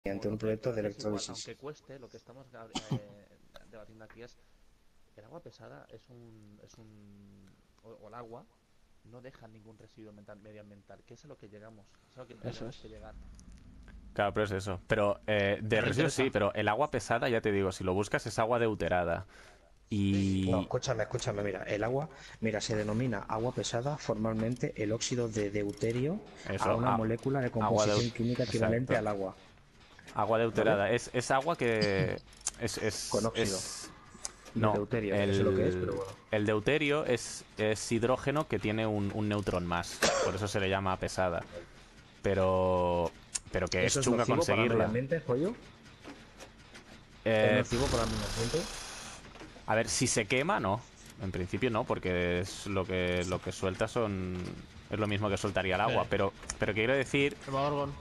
mediante un proyecto de Es igual, electrólisis. aunque cueste, lo que estamos debatiendo aquí es, el agua pesada o el agua no deja ningún residuo medioambiental, que es a lo que llegamos, es a lo que Eso tenemos es. que llegar. Claro, pero es eso. Pero de Pero no residuos sí, interesa. pero el agua pesada, ya te digo, si lo buscas es agua deuterada. Sí, No, Y escúchame, mira, el agua, mira, se denomina agua pesada formalmente el óxido de deuterio a eso, una molécula de agua composición química equivalente Exacto. al agua, Agua ¿vale? deuterada. Es agua que... Con óxido. ¿Y el No, deuterio? Que no sé lo que es, pero bueno. el deuterio es hidrógeno que tiene un neutrón más. Por eso se le llama pesada. Pero... Pero que es ¿Eso es chunga nocivo para el medio conseguirla. ambiente, pollo? ¿Es Eh, nocivo para el medio ambiente? a ver, si se quema, no. En principio no, porque es lo que suelta son... Es lo mismo que soltaría el agua. Sí. Pero quiero decir El Gorgon.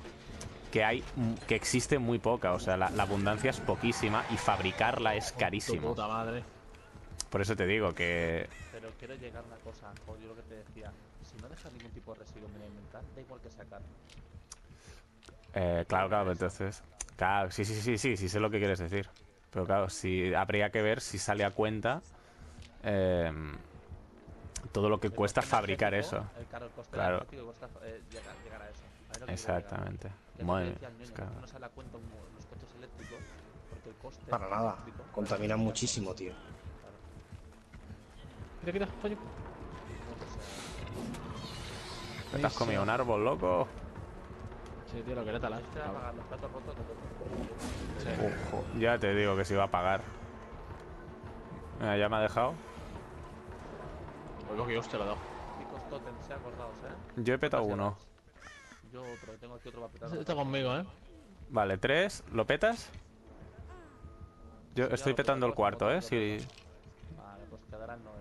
que existe muy poca, o sea, la abundancia es poquísima y fabricarla es Con tu carísimo. puta madre. Por eso te digo que... pero quiero llegar a una cosa, yo lo que te decía, si no deja ningún tipo de residuo medioambiental, da igual que sacar. claro, Problema claro, de eso. entonces... Claro, sí sé lo que quieres decir. Pero claro, sí, habría que ver si sale a cuenta eh, todo lo que El cuesta coste fabricar energético, eso. el coste Claro, energético que cuesta llegar a eso. A ver lo que quiero llegar. exactamente. Que es lo que Madre mía, decía el es ñoño, que... que es que no sale a cuenta los coches eléctricos, porque el coste Para nada. eléctrico para Contamina fabricarlo. muchísimo, tío. Claro. Quita, pollo. Entonces, ¿Qué te has comido? ¿Un árbol, loco? Sí, tío, lo que le talas. este va a pagar los platos rotos de todo. Sí. Ojo, ya te digo que se iba a pagar. Mira, ya me ha dejado. Oigo que hostia lo he dado. Chicos, totems, acordaos, Yo he petado uno. Acordaos. Yo otro, tengo aquí otro para petar. Está conmigo, Vale, 3. ¿Lo petas? Yo Si ya estoy lo peto, petando el acabo este cuarto, motor ¿eh? y lo peto. Si Vale, pues quedará en 9.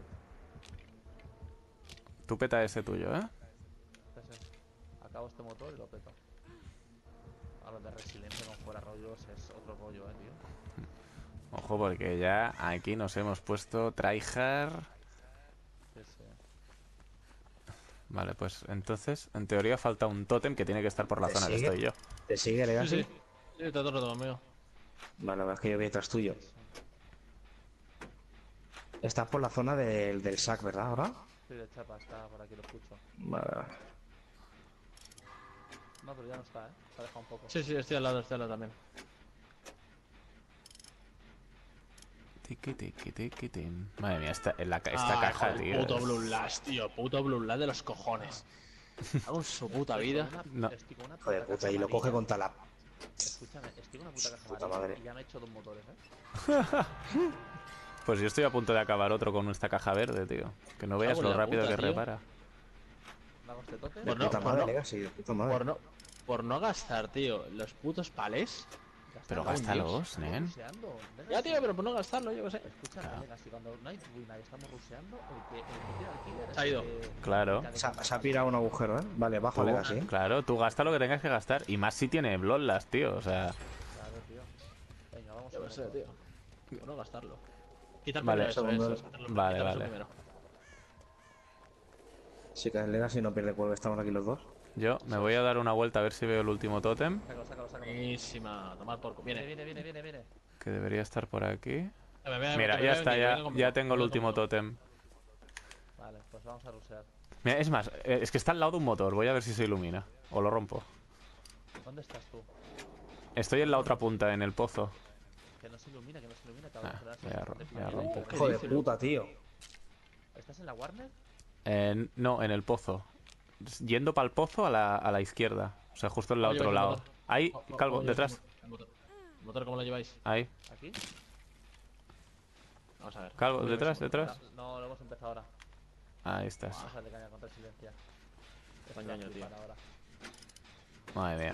tú peta ese tuyo, ¿eh? Acabo este motor y lo peto. A lo de resiliencia con fuera rollos es otro rollo, tío. Ojo, porque ya aquí nos hemos puesto tryhard. Sí, sí. Vale, pues entonces, en teoría falta un tótem que tiene que estar por la ¿Te zona que sigue? estoy yo. ¿Te sigue, Sí, Legacy? sí. Sí, está todo el rato conmigo. Vale, la verdad es que yo voy detrás tuyo. Sí, sí. Estás por la zona del SAC, ¿verdad? Ahora. Sí, de chapa, está por aquí, lo escucho. Vale. No, pero ya no está, se ha dejado un poco. Sí, sí, estoy al lado también. Tiki, tiki, tiki, tim. Madre mía, esta Ah, caja, joder, tío. puto Blue Last, tío. Puto Blue Last de los cojones. Hago en su puta vida. No. Estoy con una Joder, puta puta, caja y lo coge amarilla. contra la... Escúchame, estoy con una puta caja Puta amarilla madre. y ya me he hecho 2 motores, Pues yo estoy a punto de acabar otro con esta caja verde, tío. Que no veas Cago en lo la rápido puta, que tío. repara. ¿Me hago este tote? De Por no, puta por madre, no, Legacy, de puta madre. por no gastar, tío, los putos palés. Pero Cago en Dios. gástalos, nen. Ruseando. Ya, tío, pero por no gastarlo, yo qué sé. Escúchame, Legacy, cuando no hay ruina y estamos ruseando, el que tiene alquiler Se ha ido. Claro. Se ha pirado un agujero, ¿eh? Vale, bajo Tú, Legacy, ¿eh? claro, tú gasta lo que tengas que gastar. Y más si tiene Bloodlust, tío. O sea, Claro, tío. Venga, vamos Yo al qué sé, motor. tío. Por no gastarlo. Quitar Vale. primero eso, Segundo. eso. Vale, Quitar eso vale. primero. Sí que el Legacy no pierde cuerpo, estamos aquí los dos. Yo me voy a dar una vuelta a ver si veo el último tótem. Sácalo. Buenísima. Tomar por... Viene, Viene. viene. Que debería estar por aquí. Que Mira, me ya voy a está, venir, que ya, venga conmigo. ya tengo el Venga último conmigo. tótem. Vale, pues vamos a rusear. Mira, es más, es que está al lado de un motor. Voy a ver si se ilumina. O lo rompo. ¿Dónde estás tú? Estoy en la otra punta, en el pozo. Que no se ilumina, cabrón. Ah, Te das voy a, bastante voy a pila. romper. ¿Qué Hijo de dices, puta, tío. ¿Estás en la Warner? No, en el pozo. Yendo para el pozo a la izquierda. O sea, justo en el ¿Cómo otro lleváis el lado. motor? Ahí, Calvo, ¿Cómo lleváis detrás. el motor? ¿El motor cómo lo lleváis? Ahí. ¿Aquí? Vamos a ver. Calvo, ¿Cómo detrás, lleváis el motor? detrás. No, lo hemos empezado ahora. Ahí estás. Vamos a de caña con resiliencia. Qué ñoño, tío. Ahora. Madre mía.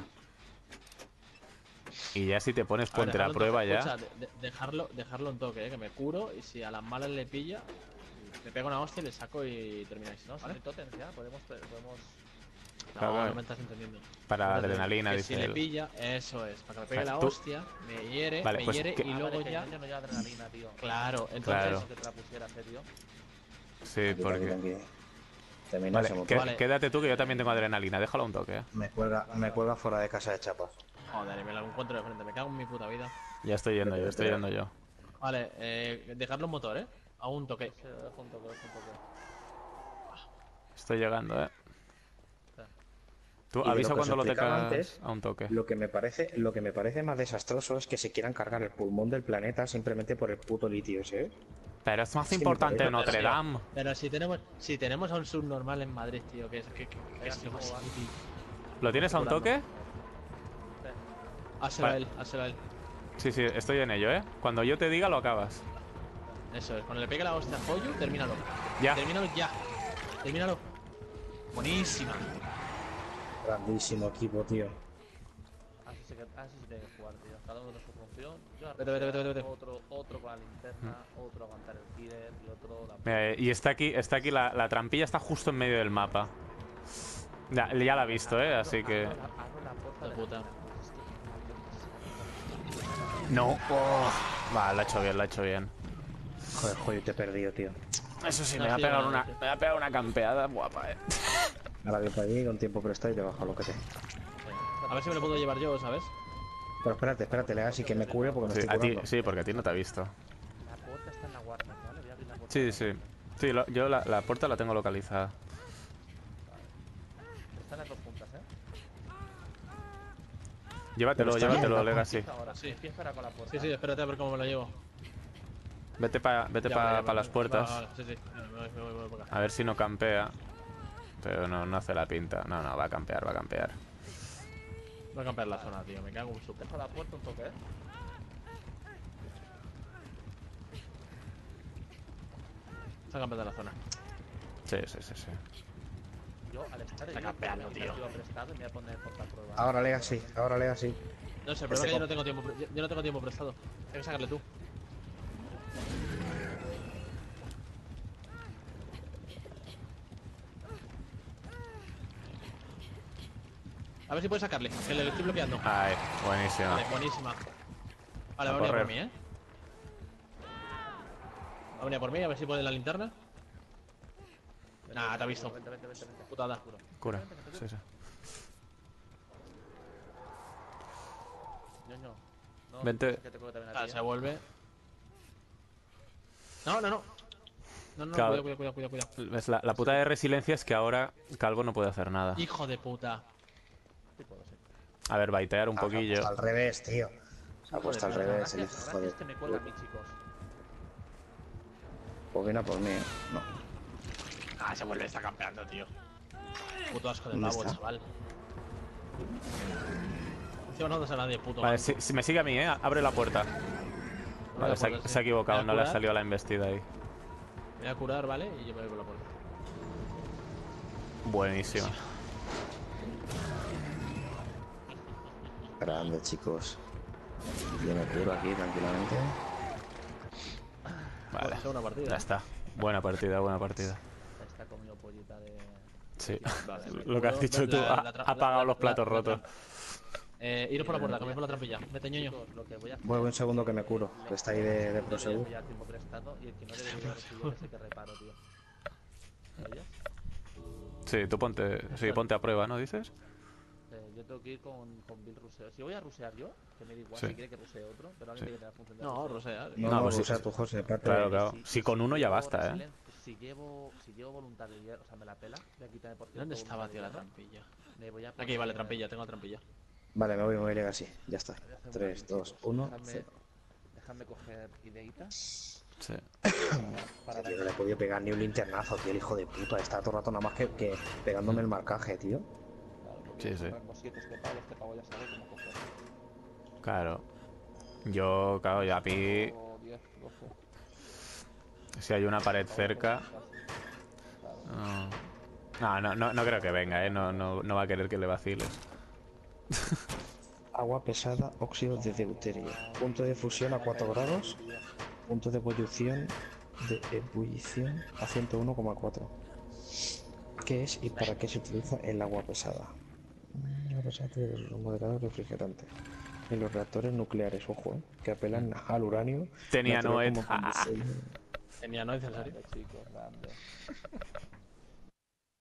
Y ya si te pones A ver, puente la dejarlo en prueba toque. ya. Escucha, dejarlo en toque, que me curo y si a las malas le pilla, me pego una hostia y le saco y termináis. No, si no ¿Vale? hay totems ya, podemos... Claro, No, claro. no me estás entendiendo. Para No te adrenalina, que dice si le él. pilla, eso es, para que me pegue Vale, la tú- hostia, me hiere, Vale, pues que- y luego ya. Yo no lleva adrenalina, tío. Claro, entonces. Claro. Que te la pusieras, tío. Sí, Tranqui, porque... tranqui. Termina Vale, ese motor. Vale. quédate tú que yo también tengo adrenalina. Déjalo un toque, Me cuelga fuera de casa de chapas. Joder, y me lo encuentro de frente. Me cago en mi puta vida. Ya estoy yendo yo, estoy yendo yo. Vale, dejarlo un motor, A un toque. Sí, dejo un toque, dejo un toque. Estoy llegando, Espera. Tú Y de avisa lo que os cuando lo explicaba tengas antes, a un toque. Lo que me parece más desastroso es que se quieran cargar el pulmón del planeta simplemente por el puto litio ese, ¿eh? Pero es más Sí, me importante parece- Notre Tío, Dame. pero si tenemos a un subnormal en Madrid, tío, que es así lo más como va. inútil. ¿Lo tienes a un Curando. toque? Háselo a Vale. él, háselo a él. Sí, sí, estoy en ello, Cuando yo te diga, lo acabas. Eso es, cuando le pegue la hostia a Joyu, termínalo. Ya. Termínalo ya. Termínalo. Buenísima. Grandísimo equipo, tío. Así se tiene que jugar, tío. Cada uno tiene su función. Yo a Vete. rusear, otro con la linterna, otro aguantar el killer y otro la... Mira, y está aquí, la trampilla está justo en medio del mapa. Ya la he visto, así que... Abro la puerta De de puta. la mina. No. Oh. Va, lo ha hecho bien, lo ha hecho bien. Joder, te he perdido, tío. Eso sí, No, me va a sí, pegar bueno, una, sí. me va a pegar una campeada guapa, Ahora bien para allí, con tiempo prestado y te bajo lo que te. A ver si me lo puedo llevar yo, ¿sabes? Pero espérate, le hagas y que me cure porque me Sí, estoy a ti, curando. sí, porque a ti no te ha visto. La puerta está en la Warner, ¿vale? Voy a abrir la puerta. Sí, sí. Sí, yo la puerta la tengo localizada. Están las dos puntas, ¿eh? Llévatelo, Pero está llévatelo, bien, Legacy. Empieza ahora. Sí. Empieza ahora con la puerta. Sí, espérate a ver cómo me lo llevo. Vete para las puertas. Vale, sí. Me voy por acá. A ver si no campea. Pero no hace la pinta. No, va a campear, va a campear. Voy a campear la zona, tío. Me cago en su Dejo la puerta un toque, ¿eh? Está campeando la zona. Sí. Yo, al estar Está ahí, campeando, tengo tío. activo prestado y me voy a poner contraprueba. Ahora Legacy. No sé, el problema es que yo no tengo tiempo. Yo no tengo tiempo prestado. Tienes que sacarle tú. A ver si puedes sacarle, que le estoy bloqueando. Ay, buenísima. Vale, buenísima. Vale, A va a venir por correr. mí, Va a venir por mí, a ver si pone la linterna. Nah, te ha visto. Vente. Putada. Cura. Sí. Ñoño. No, Vente. que te curo también a Vale, ti, se vuelve. No. Claro. Cuidado. ¿Ves? La puta de resiliencia es que ahora Calvo no puede hacer nada. Hijo de puta. Sí puedo, sí. A ver, baitear un poquillo. Al revés, tío. Se ha puesto al puta. revés, el Gracias, hijo de... que me cuelga a mí, chicos. Pues viene a por mí, No. Ah, se vuelve, está campeando, tío. Puto asco de ¿Dónde pavo, está? chaval. Encima no das a nadie, puto. Vale, manco. si me sigue a mí, abre la puerta. Vale, la se puerta, sí. ha equivocado, Me no voy a le ha curar. salido la embestida ahí. Me voy a curar, ¿vale? Y yo me voy por la puerta. Buenísimo. Grande, chicos. Yo me curo aquí tranquilamente. Vale, Segunda partida. ya está. Buena partida. Está comido pollita de... Sí. Vale, Lo que has dicho tú, ha apagado los platos rotos. Iros por la puerta, que me voy por la trampilla. Vete, ñoño. Chicos, lo que voy a hacer... Voy un segundo que me curo. Que está ahí de prosegur. Ya tiempo prestado y el que no le dé dinero soy yo, que sé que reparo, tío. ¿Oyes? Sí, tú ponte a prueba, ¿no dices? Yo tengo que ir con Bill ruseo. Si voy a rusear yo, que me da igual Sí. si quiere que rusee otro, pero alguien Sí. tiene que tener función de No, ruseo. Rosea. No, No, no, pues sí, o sea, sí. tú, José, aparte. Claro. Si con uno ya llevo basta, si llevo voluntario, o sea, me la pela, voy a quitarme por ¿Dónde cierto estaba, tío, la voluntario, trampilla? me voy a Aquí, poner- vale, trampilla, tengo la trampilla. Vale, me voy Legacy. Ya está. voy a hacer 3, una 2, cosa, 1. Déjame coger ideitas Sí. para Tío, no le he podido pegar ni un linternazo, tío, el hijo de puta. Está todo el rato nada más que pegándome el marcaje, tío. Sí, sí. Los 7 este pavo ya sabe cómo coger. Claro. Yo, claro, ya a mí, 10, 12. si hay una pared cerca... No creo que venga, no va a querer que le vaciles. Agua pesada, óxido de deuterio. Punto de fusión a 4 grados. Punto de ebullición a 101,4. ¿Qué es y para qué se utiliza el agua pesada? Agua pesada tiene un moderado refrigerante. En los reactores nucleares, ojo, que apelan al uranio. Tenía natural Noed. como combustible. Tenía, ¿no? ¿Es en serio? Grande, chicos, grande.